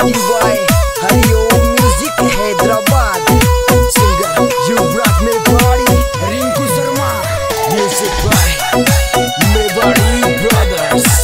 by Hariom music Hyderabad. Singer Yuvraj Mewari, Rinku Sharma, music by Mewari brothers.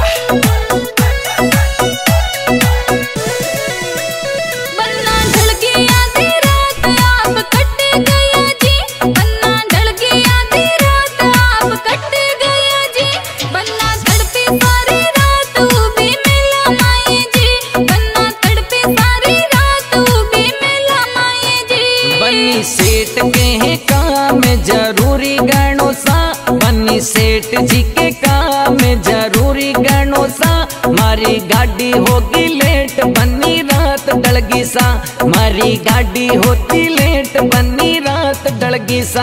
सेठ के हैं काम जरूरी गणो सा, बन्नी सेठ जी के काम जरूरी गणो सा। मारी गाड़ी होगी लेट बन्नी रात डलगी सा, मारी गाड़ी होती लेट बन्नी रात डलगी सा।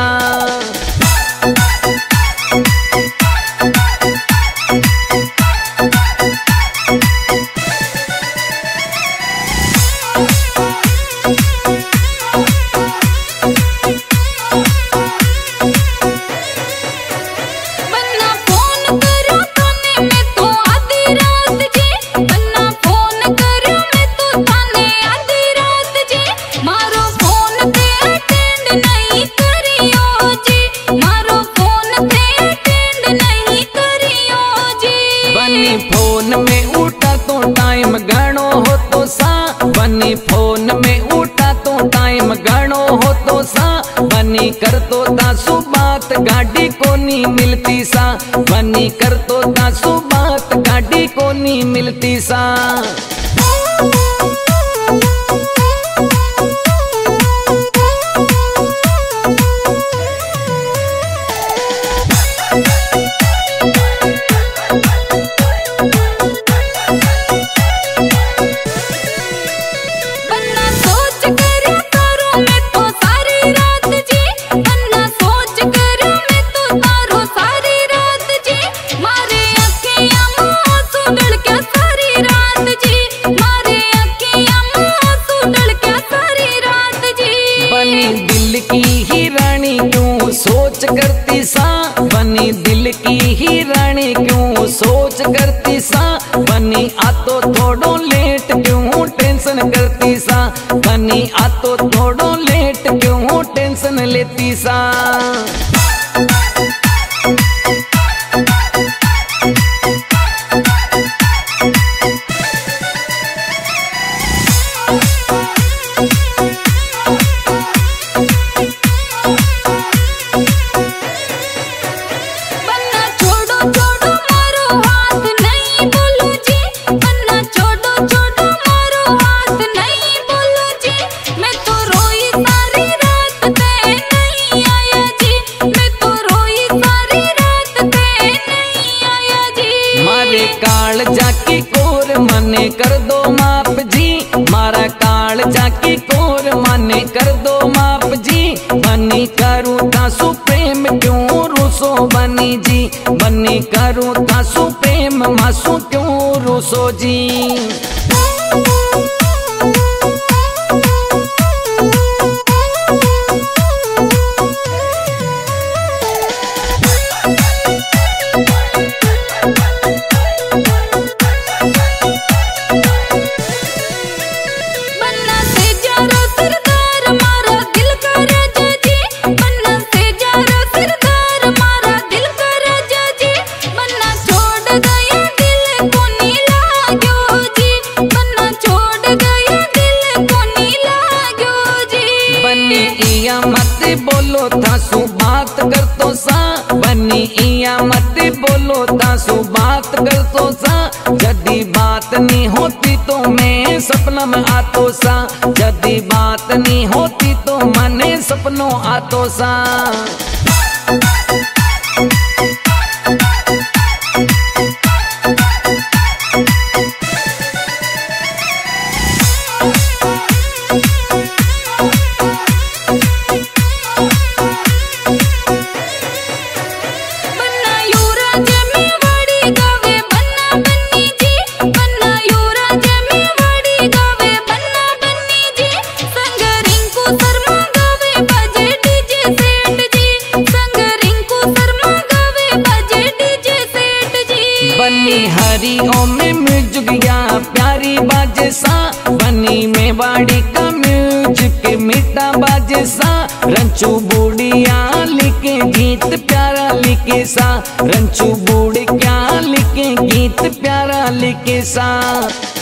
फोन में उठा तो टाइम गणो हो तो सा, बनी फोन में उठा तो टाइम गणो हो तो सा। बनी कर तो दासु बात गाड़ी को नहीं मिलती सा, बनी कर तो दासु बात गाड़ी को नहीं मिलती सा। दिल की ही रानी क्यों सोच करती सा, बनी दिल की ही रानी क्यों सोच करती सा। बनी आ तो थोड़ो लेट क्यों टेंशन करती सा, बनी आ तो थोड़ो लेट क्यों टेंशन लेती सा। काल जाकी कोर मने कर दो माप जी, मारा काल जाकी कोर मने कर दो माप जी। बनी करूँ तासु प्रेम क्यों रूसो बनी जी, बनी करूँ तासु प्रेम मासु क्यों रूसो जी। मत बोलो तासु बात कर तो सा, बनी इया मत बोलो तासु बात कर तो सा। जदी बात नहीं होती तो मैं सपना में आतो सा, जदी बात नहीं होती तो मने सपनों आतो सा। शर्मा गावे बजे डीजे सेठ मेवाड़ी का म्यूजिक मीठा बाजे सा, रंचू बूढ़िया लिखे गीत प्यारा लिखे सा, रंचू बूढ़ क्या लिखे गीत प्यारा लिखे सा।